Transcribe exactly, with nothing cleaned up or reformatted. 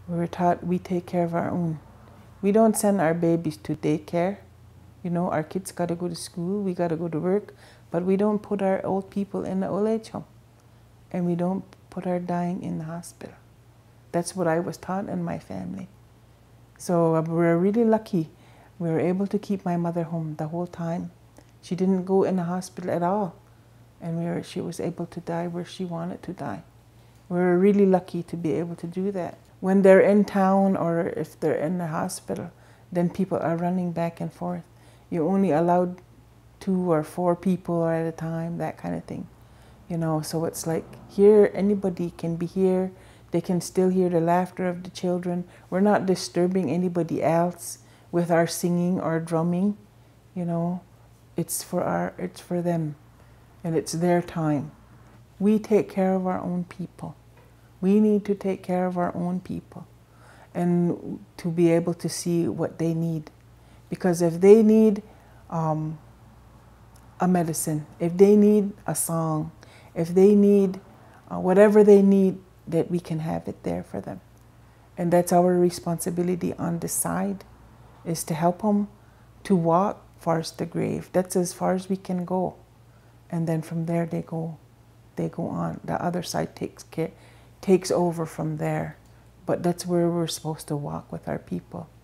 We were taught we take care of our own. We don't send our babies to daycare. You know, our kids got to go to school, we got to go to work, but we don't put our old people in the old age home. And we don't put our dying in the hospital. That's what I was taught in my family. So uh, we're really lucky. We were able to keep my mother home the whole time. She didn't go in the hospital at all. And we were, she was able to die where she wanted to die. We were really lucky to be able to do that. When they're in town or if they're in the hospital, then people are running back and forth. You're only allowed two or four people at a time, that kind of thing. You know, so it's like here, anybody can be here. They can still hear the laughter of the children. We're not disturbing anybody else with our singing or drumming. You know, it's for our, it's for them, and it's their time. We take care of our own people. We need to take care of our own people and to be able to see what they need. Because if they need um, a medicine, if they need a song, if they need uh, whatever they need, that we can have it there for them. And that's our responsibility on this side, is to help them to walk towards the grave. That's as far as we can go. And then from there they go, they go on. The other side takes care, takes over from there. But that's where we're supposed to walk with our people.